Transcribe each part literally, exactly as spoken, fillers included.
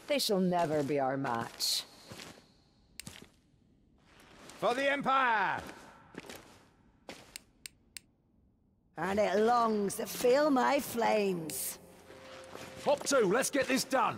They shall never be our match. For the Empire! And it longs to feel my flames. Hop to, let's get this done.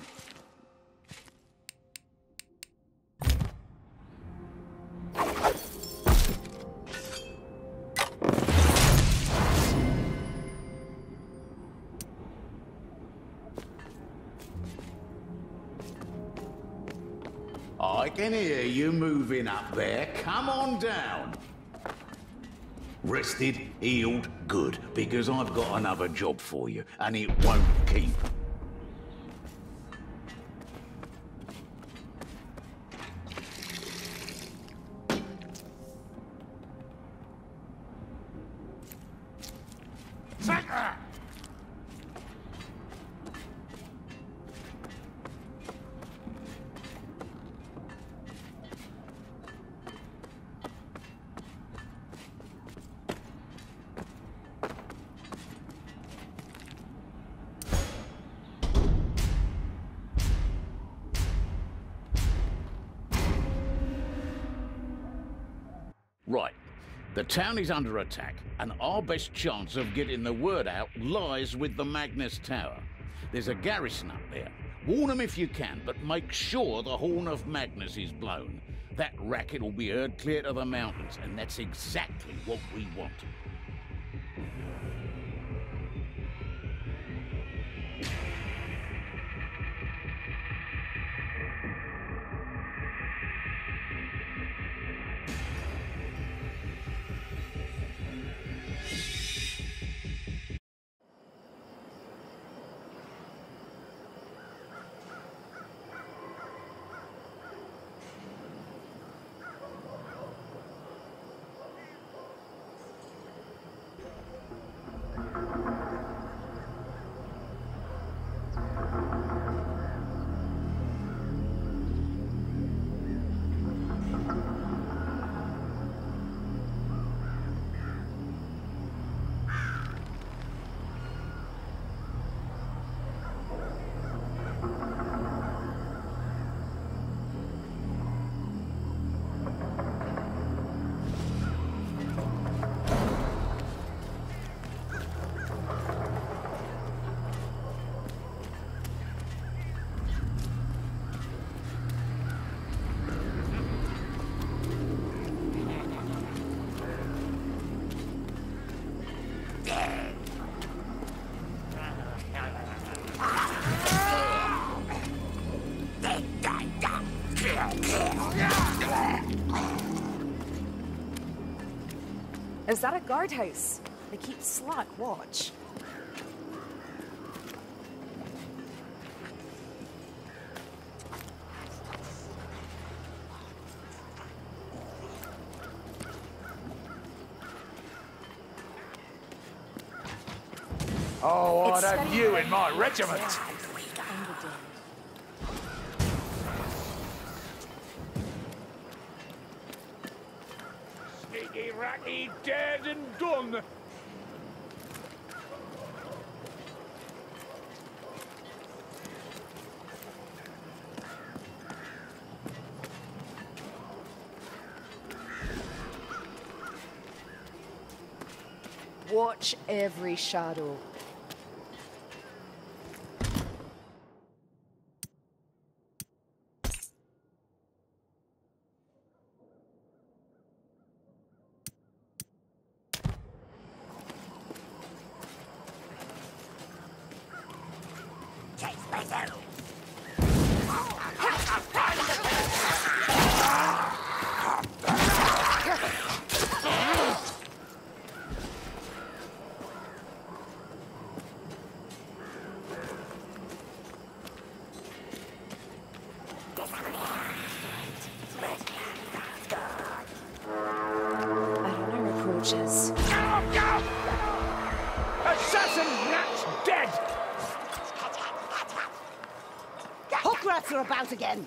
I can hear you moving up there. Come on down. Rested, healed, good, because I've got another job for you, and it won't keep. Right. The town is under attack, and our best chance of getting the word out lies with the Magnus Tower. There's a garrison up there. Warn them if you can, but make sure the Horn of Magnus is blown. That racket will be heard clear to the mountains, and that's exactly what we want. Is that a guardhouse? They keep slack watch. Oh, It's I'd have steady you hand. in my regiment. Sneaky ratty, dead and done. Watch every shadow. Approaches. Go, go! Assassin Nat's dead! Hook rats are about again.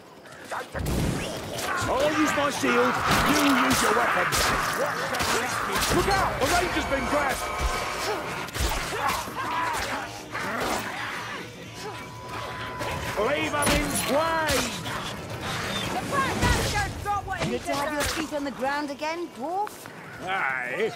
I'll use my shield, you use your weapon. Look out! A ranger's been grabbed! Leave them in twain! The fat bastard got what he Need to have your deserved. feet on the ground again, dwarf? Aye.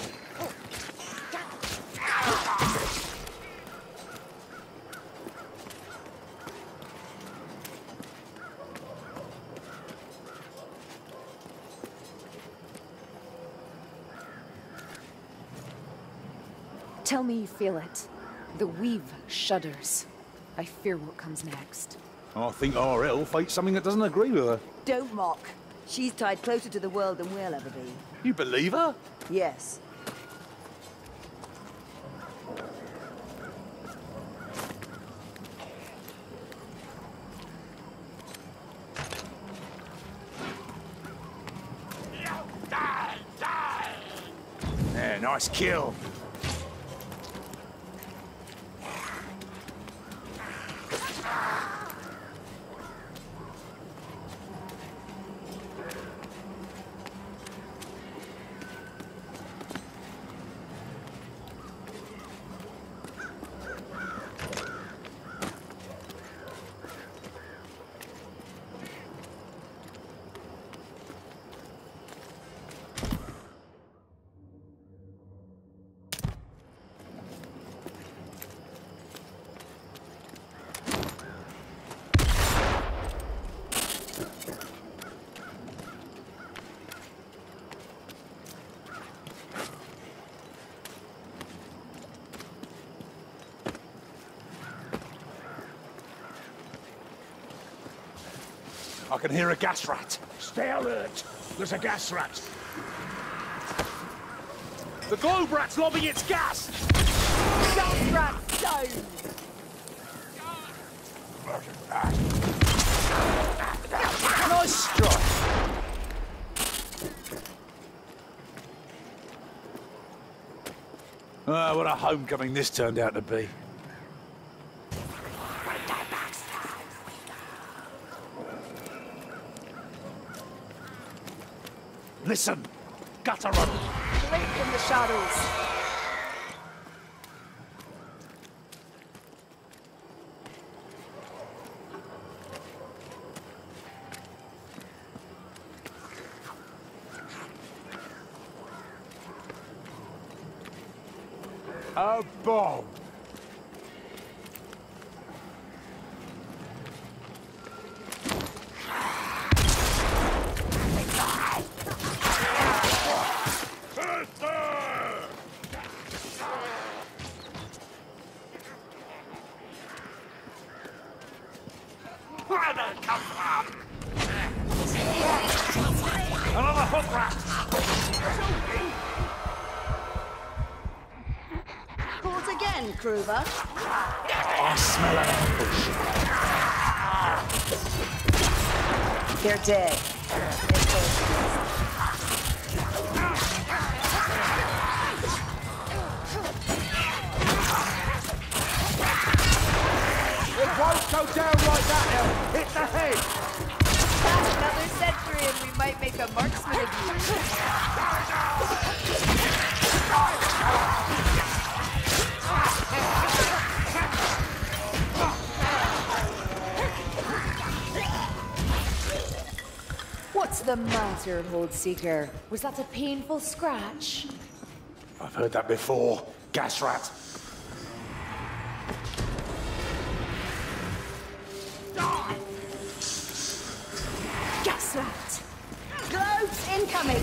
Tell me you feel it. The weave shudders. I fear what comes next. I think our elf ate something that doesn't agree with her. Don't mock. She's tied closer to the world than we'll ever be. You believe her? Yes. Yeah, nice kill. I can hear a gas rat. Stay alert. There's a gas rat. The globe rat's lobbing its gas! Gas rat down! Nice strike! Ah, what a homecoming this turned out to be. Listen! Gutter run! Blink in the shadows. A bomb! Where did it come from? Another hook rat! Pause again, Kruber. I smell an ambush. They're dead. It won't go down like that, El. Hit the head! Another century and we might make a marksman of you. What's the matter, Lord Seeker? Was that a painful scratch? I've heard that before. Gas rat. Gas rat! Globes incoming!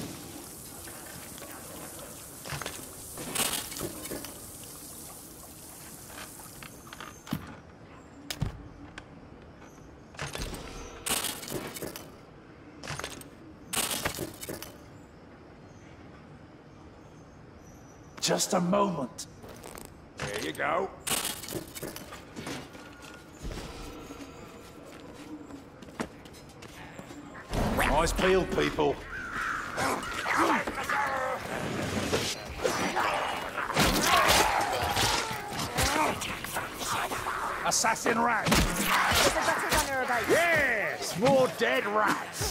Just a moment. There you go. Nice peel, people. Assassin rat. There's a better runner about. Yes, more dead rats.